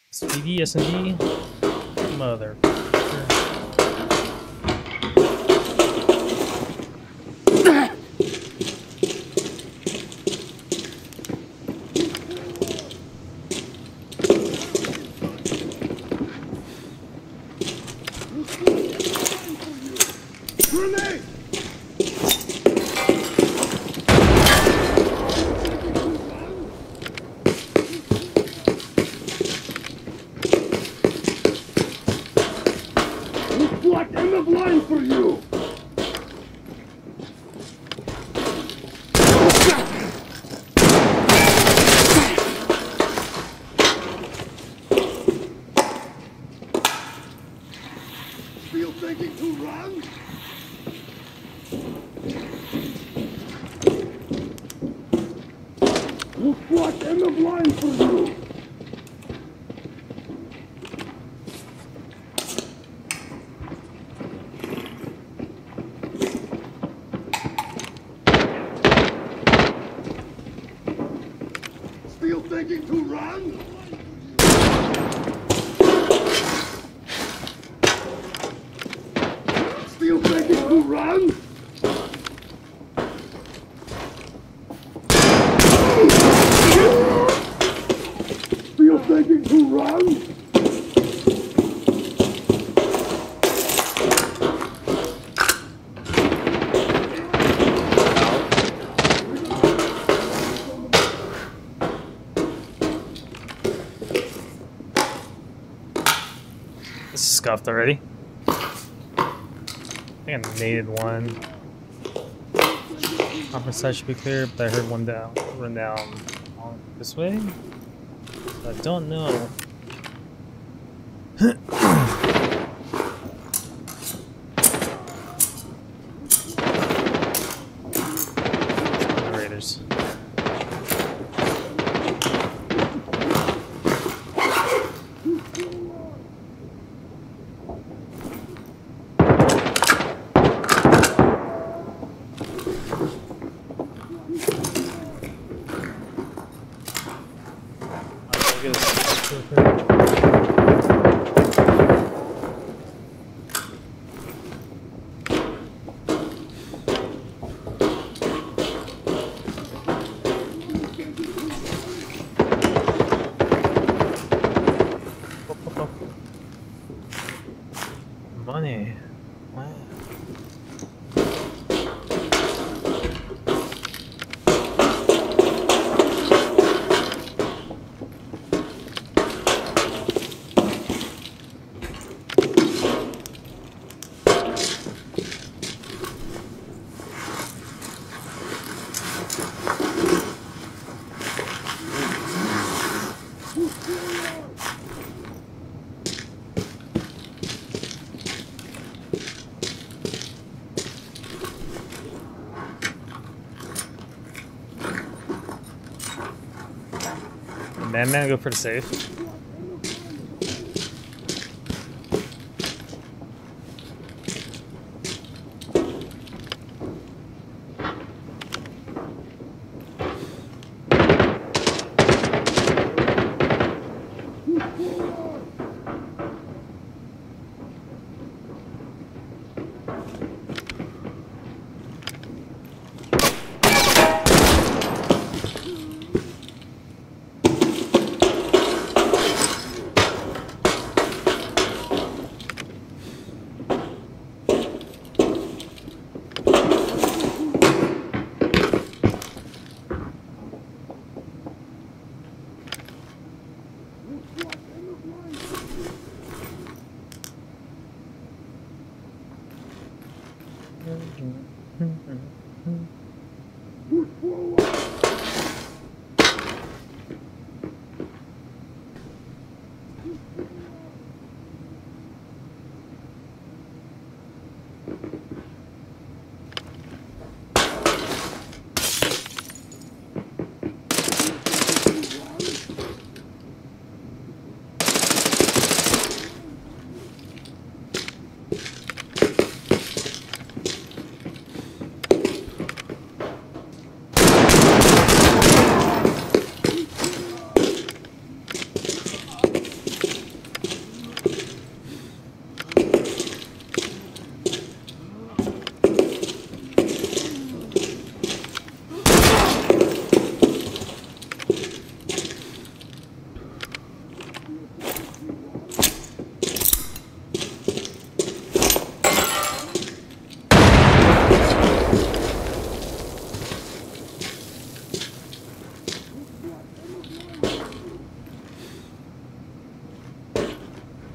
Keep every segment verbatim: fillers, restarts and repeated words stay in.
S V D, S V D, mother. Grenade! What end of line for you? Still thinking to run? What end of line for you? Still thinking to run? Still thinking to run? Still thinking to run? This is scuffed already. I think I naded one. Upper side should be clear, but I heard one down, run down on this way. I don't know. Raiders. Money. Wow. Man, man, go for the safe.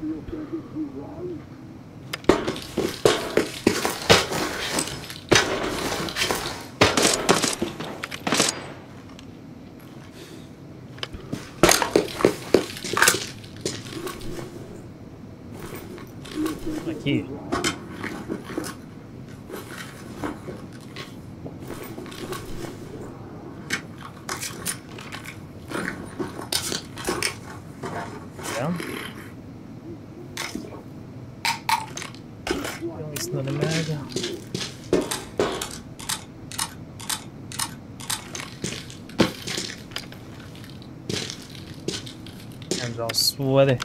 My key. Yeah. At least another mag. Hands all sweaty.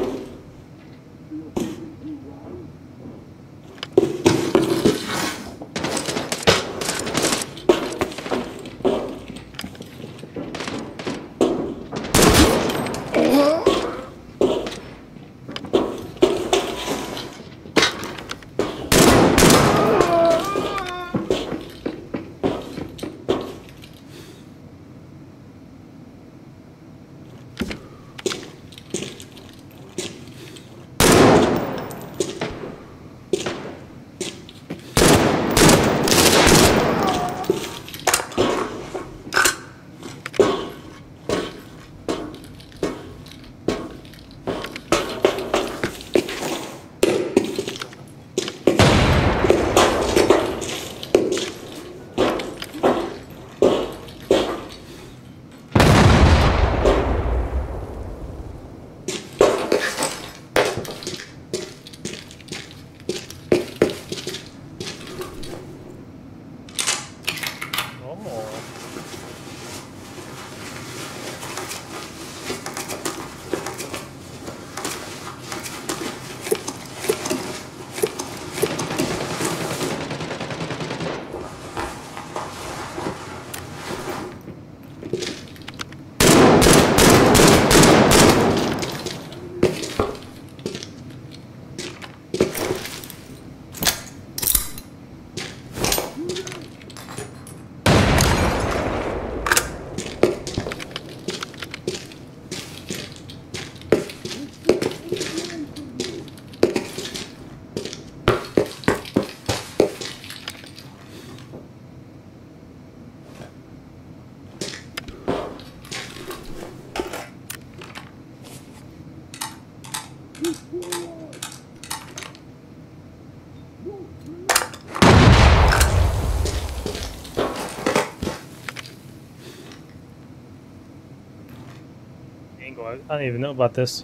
Angle. I don't even know about this.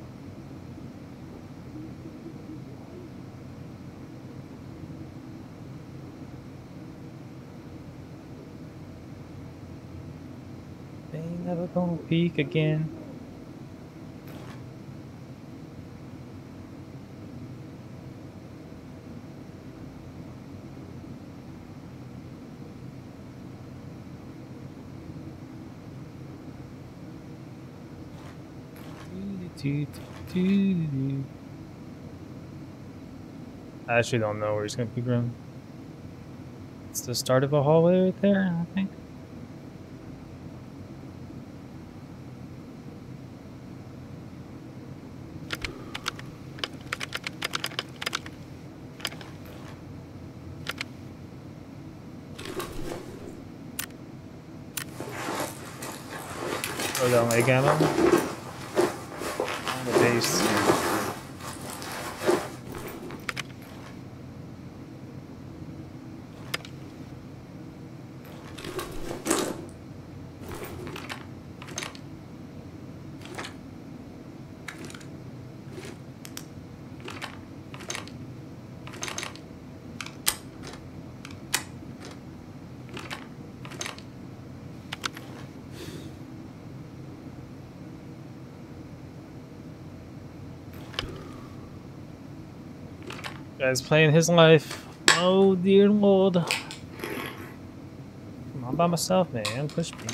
They ain't never gonna peek again. I actually don't know where he's gonna peek around. It's the start of a hallway right there, I think. Throw down leg ammo on the base. Guy's playing his life. Oh dear lord. I'm all by myself, man. Push me.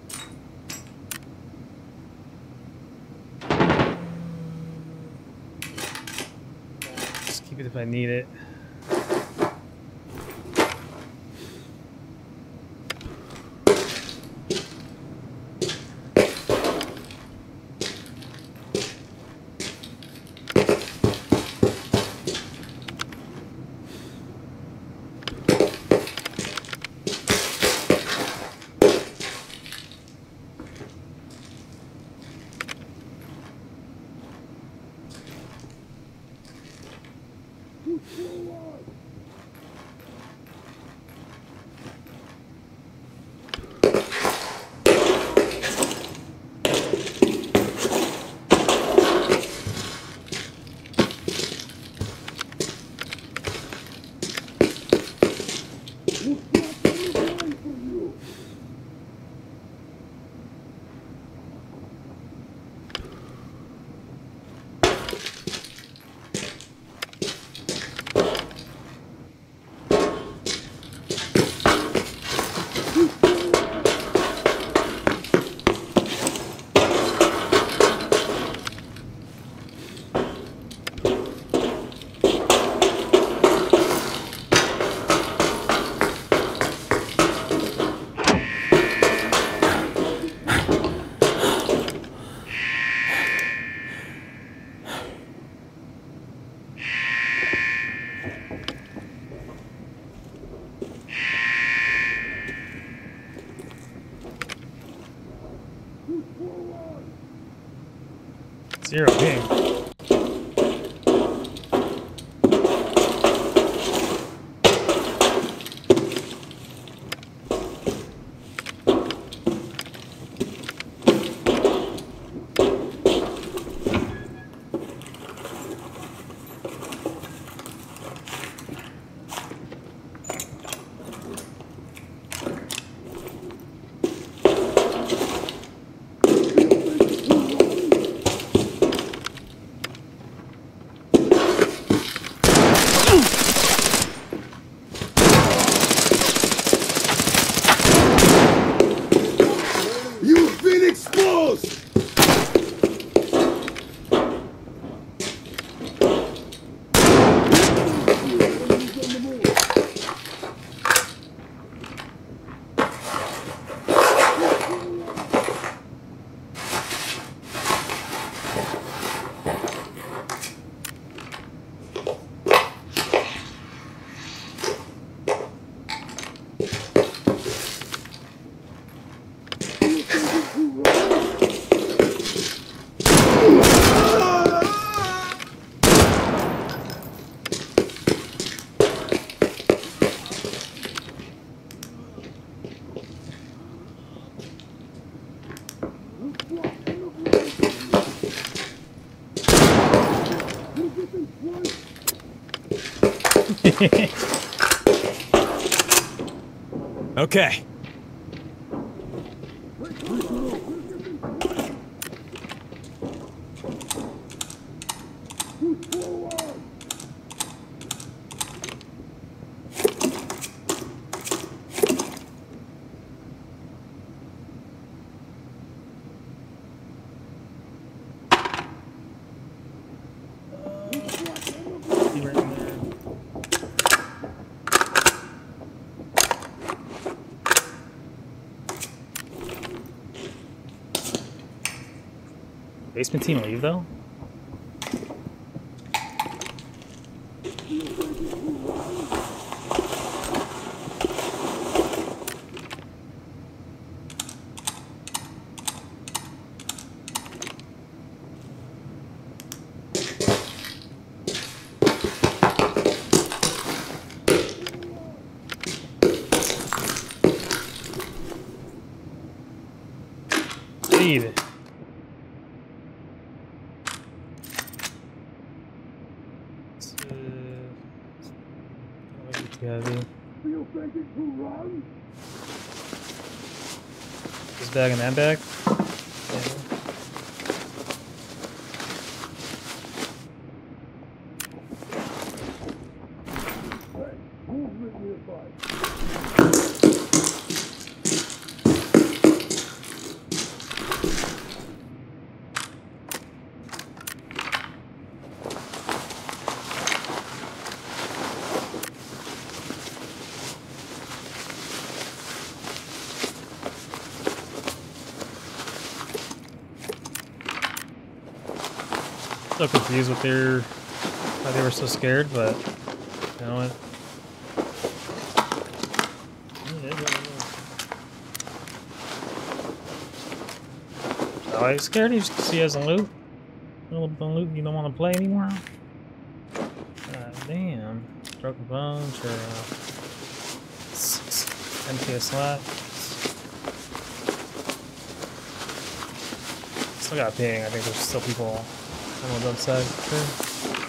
Just keep it if I need it. Zero ping. You've been exposed! Okay. Basement team leave though? Lead. You think it too wrong? This bag and that bag? Yeah. Movement nearby. So confused with their why they were so scared, but you know what? Oh, are you scared? You just see as a loot? A little loot you don't want to play anymore? Uh, Damn. Broken bones or uh, M K slot. Still got ping. I think there's still people on the dump side for sure.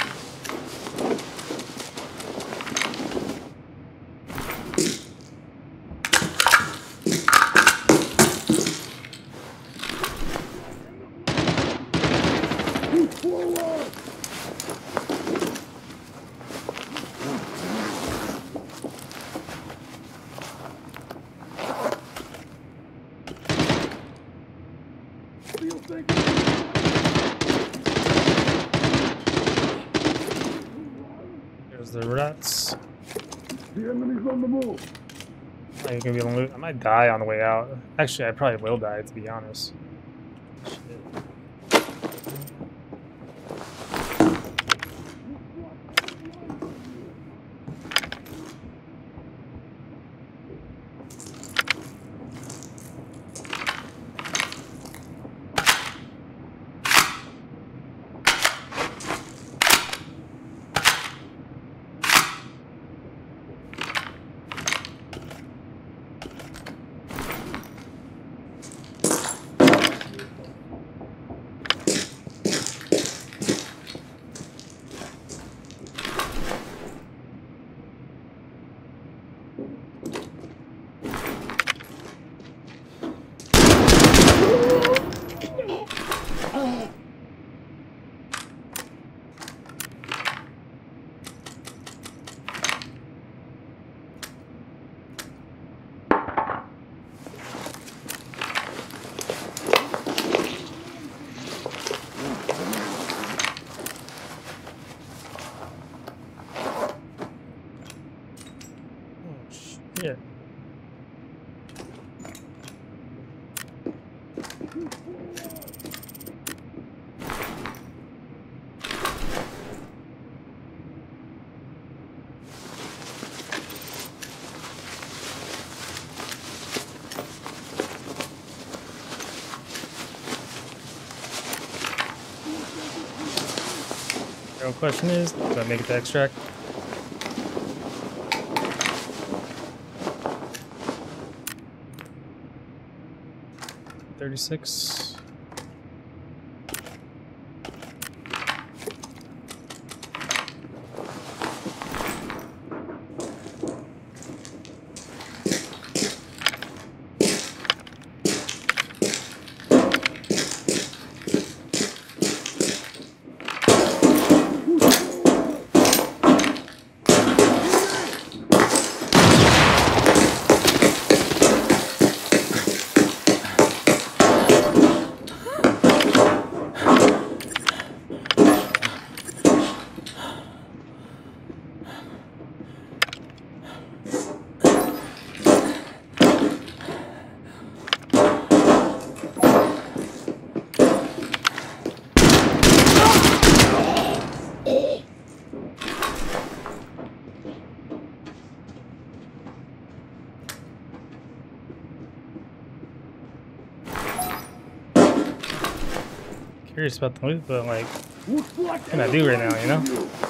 There's the rats. The enemy's on the move. Are you gonna be able to loot? I might die on the way out. Actually, I probably will die, to be honest. Shit. Yeah. The real question is, do I make it to extract? thirty-six. Curious about the loot, but like, what can I do right now, you know?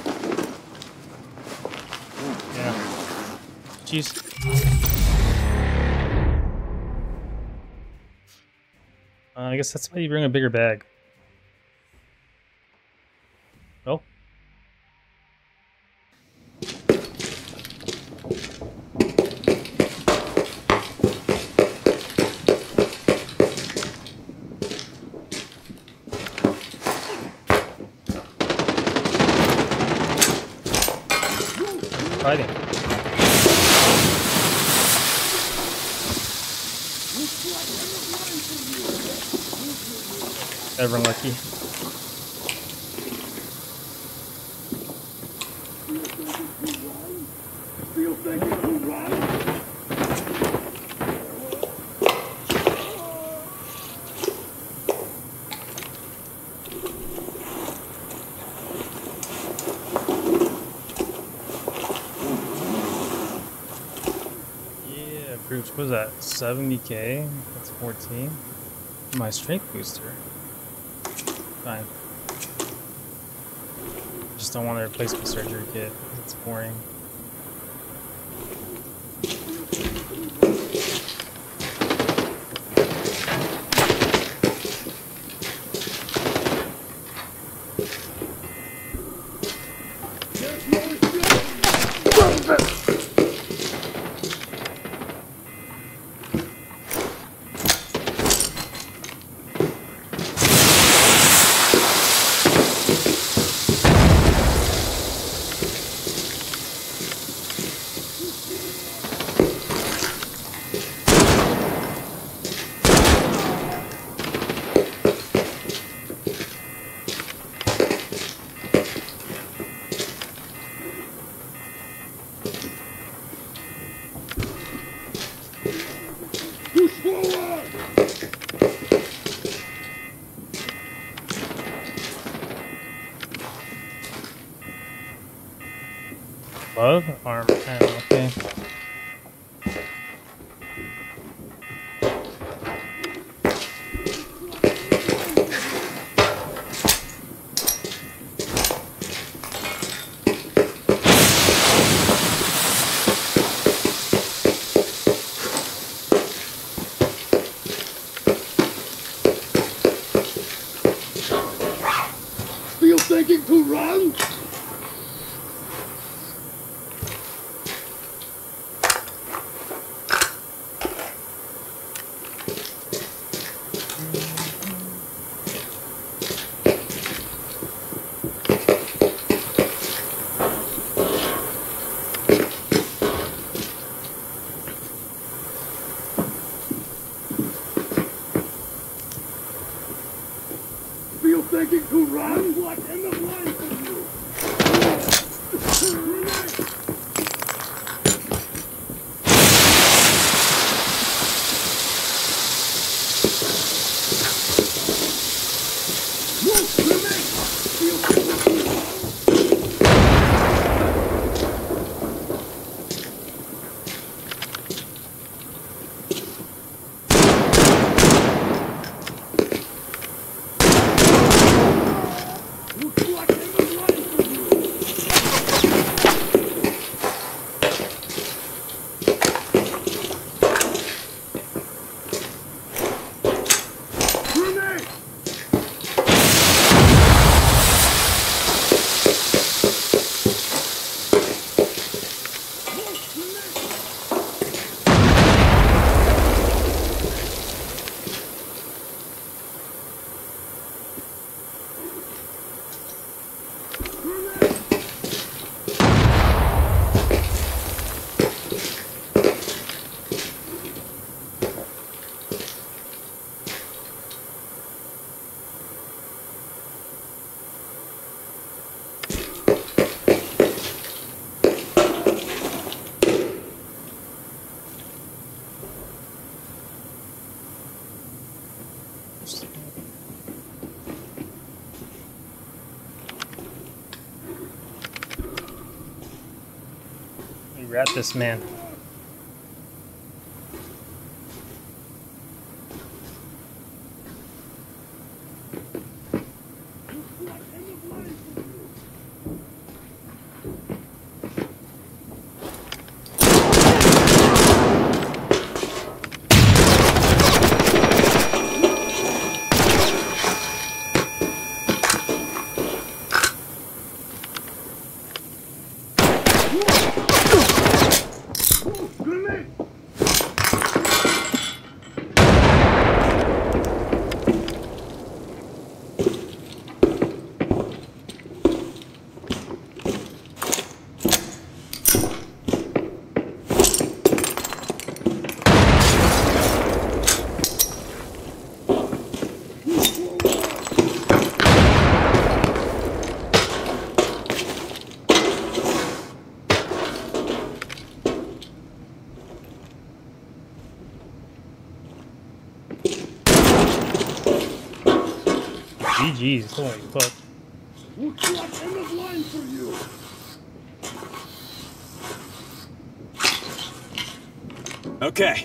Yeah. Jeez. Uh, I guess that's why you bring a bigger bag. Oh. Fighting. Everyone lucky. Still thinking who run? Yeah, groups. What was that? seventy K? That's fourteen. My strength booster. Fine. Just don't want to replace my surgery kit. It's boring. Glove? Arm. Oh, okay. Still thinking to run? Still thinking to run? What in the blind for you? Move, grenade! Still thinking to run? We rat this man. G G's, holy fuck. Looks like end of line for you. Okay.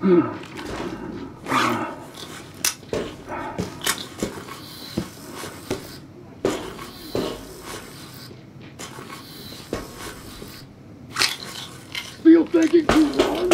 Still thinking too long?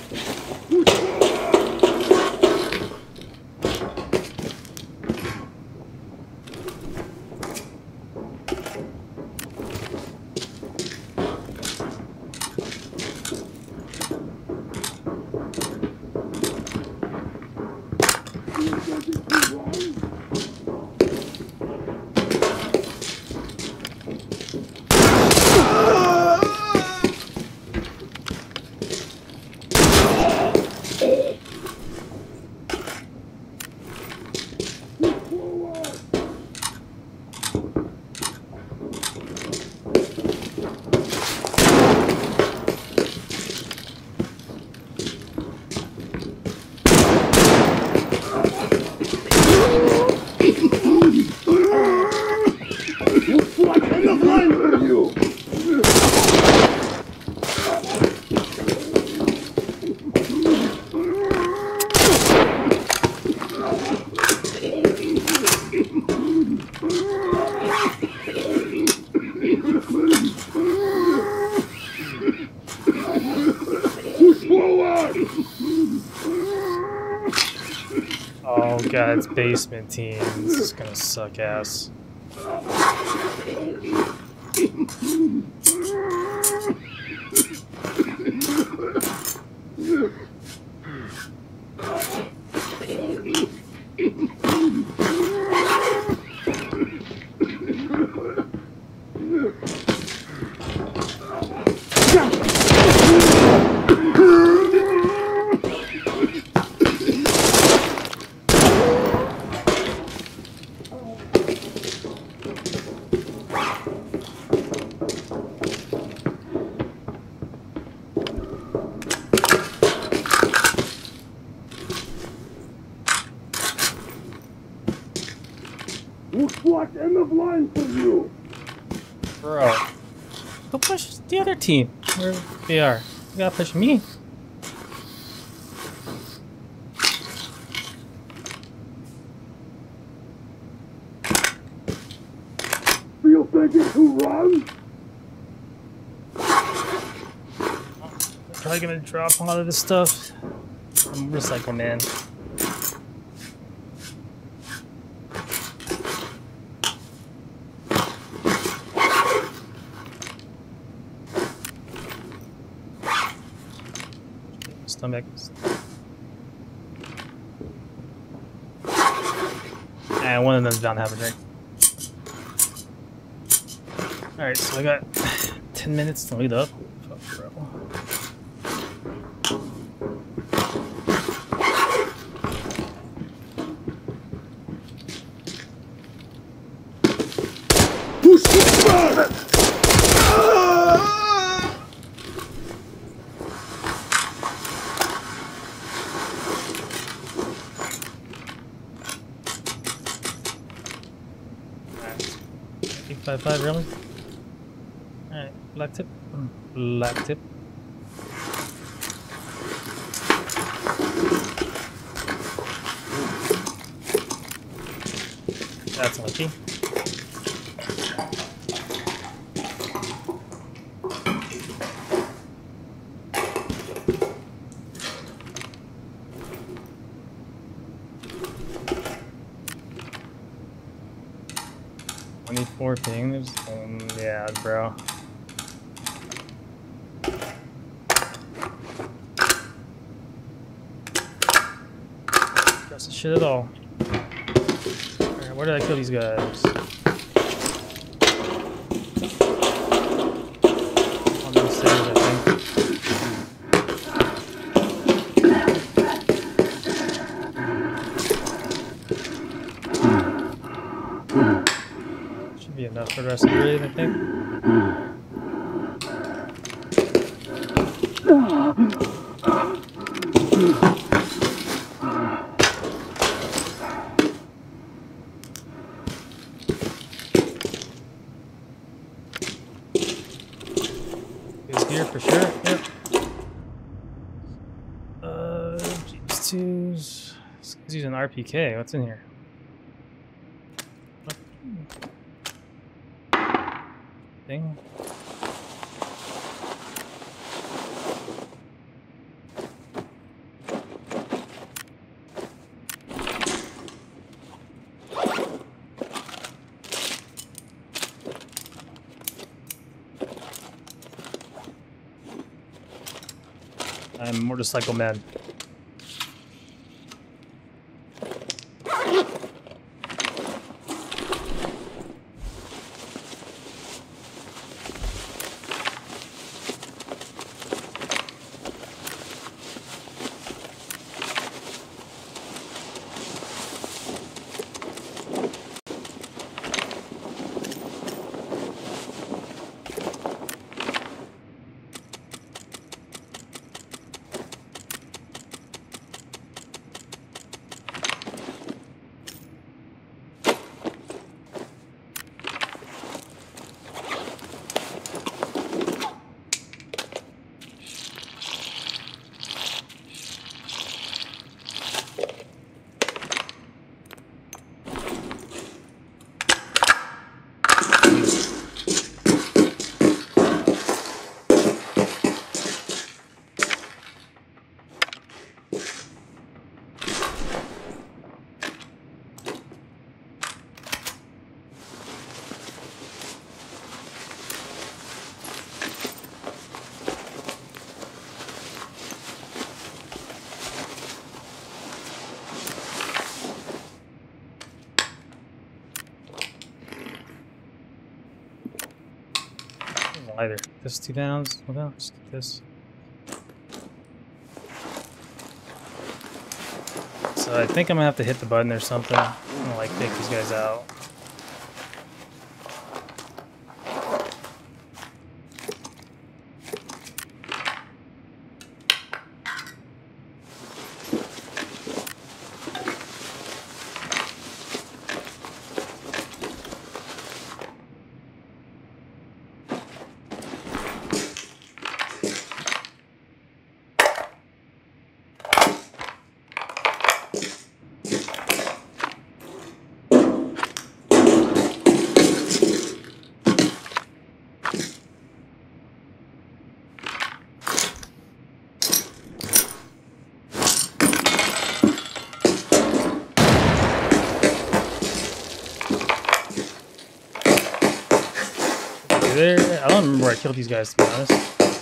Oh god, it's basement team. This is gonna suck ass. Looks like end of line for you. Bro. Go push the other team. Where they are. You gotta push me. Still thinking to run? Probably gonna drop a lot of this stuff. I'm recycle man. Stomach. And one of them's bound to have a drink. Alright, so I got ten minutes to lead up. Fuck, bro. Push the back! Five five really? Alright, black tip. Black tip. That's lucky. twenty-four ping, there's, um, yeah, bro. Trust the shit at all. Alright, where did I kill these guys? On those stairs, I think. Should be enough for the rest of the raid, I think. Is here for sure. Yep. Uh, twos. This guy's using R P K. What's in here? Thing. I'm motorcycle man. Either this two pounds. Well, no, just get this. So I think I'm gonna have to hit the button or something. I'm gonna like take these guys out. There, I don't remember where I killed these guys, to be honest.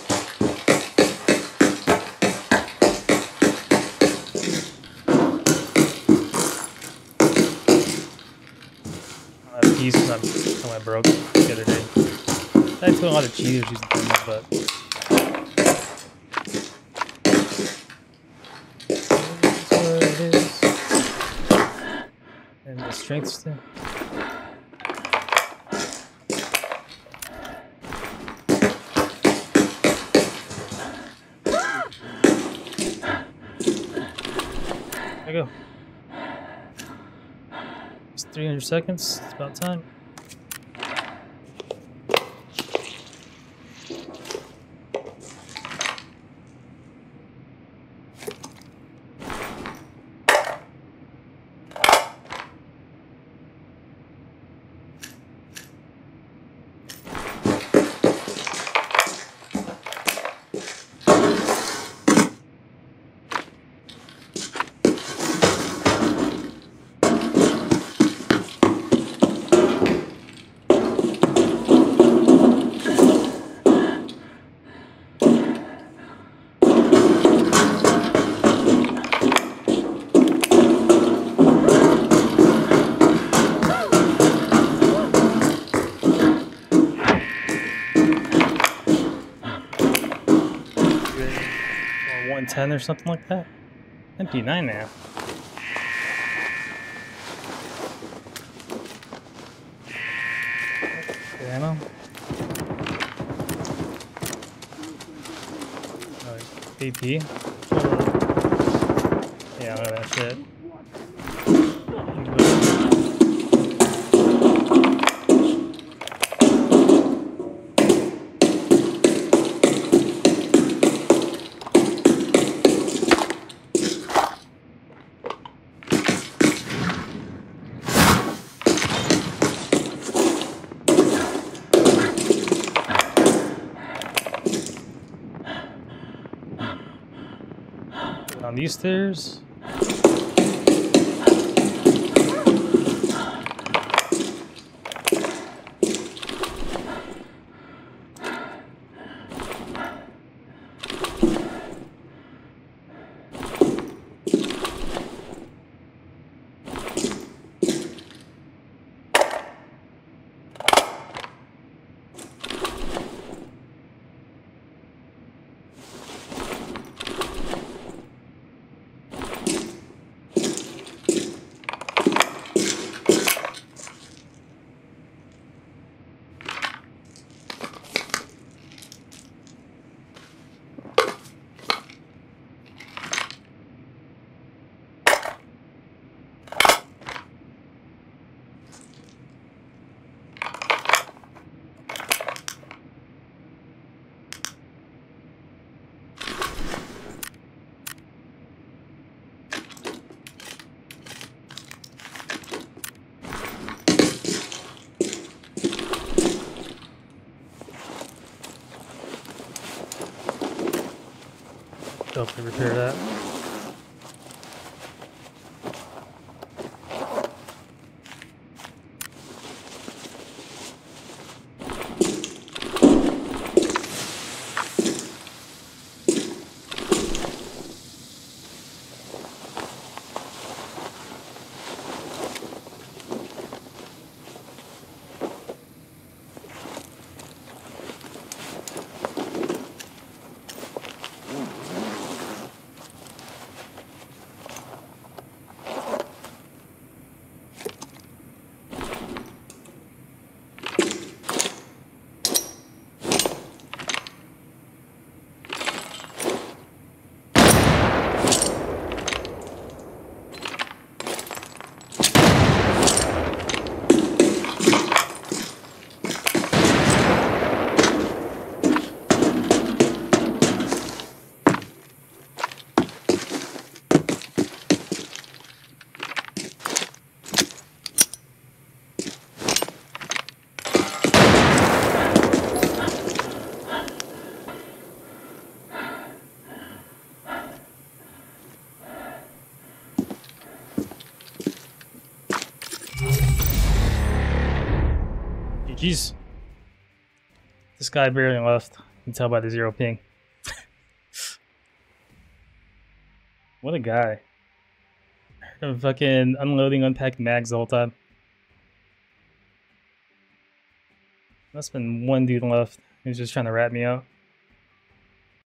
I have keys because I'm I went broke the other day. I took a lot of cheaters using things, but that's what it is. And the strength still. There you go. It's three hundred seconds. It's about time. one ten or something like that. M P nine now. Okay, ammo. Oh, A P. Yeah, look at that shit. On these stairs? Hopefully repair that. Jeez. This guy barely left. You can tell by the zero ping. What a guy. I'm fucking unloading, unpacking mags the whole time. Must have been one dude left. He was just trying to rat me out.